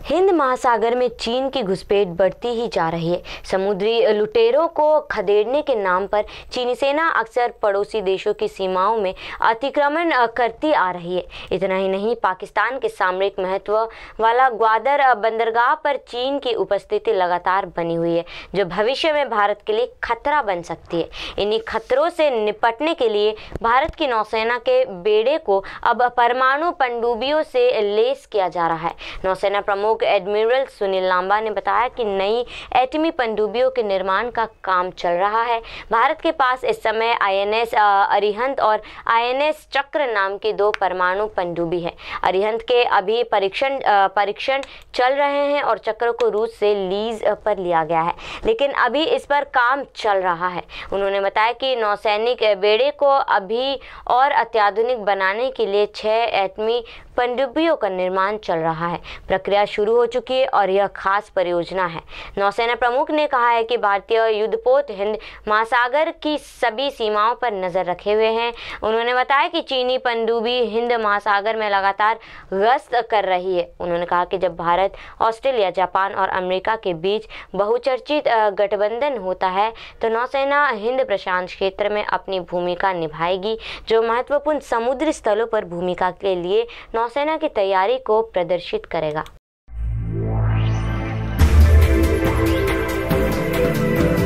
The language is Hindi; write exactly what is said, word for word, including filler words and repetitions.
हिंद महासागर में चीन की घुसपैठ बढ़ती ही जा रही है। समुद्री लुटेरों को खदेड़ने के नाम पर चीनी सेना अक्सर पड़ोसी देशों की सीमाओं में अतिक्रमण करती आ रही है। इतना ही नहीं, पाकिस्तान के सामरिक महत्व वाला ग्वादर बंदरगाह पर चीन की उपस्थिति लगातार बनी हुई है, जो भविष्य में भारत के लिए खतरा बन सकती है। इन्हीं खतरों से निपटने के लिए भारत की नौसेना के बेड़े को अब परमाणु पनडुब्बियों से लैस किया जा रहा है। नौसेना प्रमुख एडमिरल सुनील लांबा ने बताया कि नई एटमी पनडुब्बियों के निर्माण का काम चल रहा है। भारत के पास इस समय आईएनएस अरिहंत और आईएनएस चक्र नाम की दो परमाणु पनडुब्बी है। अरिहंत के अभी परीक्षण परीक्षण चल रहे हैं और चक्र को रूस से लीज पर लिया गया है, लेकिन अभी इस पर काम चल रहा है। उन्होंने बताया कि नौसैनिक बेड़े को अभी और अत्याधुनिक बनाने के लिए छह एटमी पनडुब्बियों का निर्माण चल रहा है। प्रक्रिया शुरू हो चुकी है और यह खास परियोजना है। नौसेना प्रमुख ने कहा है कि भारतीय युद्धपोत हिंद महासागर की सभी सीमाओं पर नजर रखे हुए हैं। उन्होंने बताया कि चीनी पनडुब्बी हिंद महासागर में लगातार गश्त कर रही है। उन्होंने कहा कि जब भारत, ऑस्ट्रेलिया, जापान और अमेरिका के बीच बहुचर्चित गठबंधन होता है तो नौसेना हिंद प्रशांत क्षेत्र में अपनी भूमिका निभाएगी, जो महत्वपूर्ण समुद्री स्थलों पर भूमिका के लिए नौसेना की तैयारी को प्रदर्शित करेगा।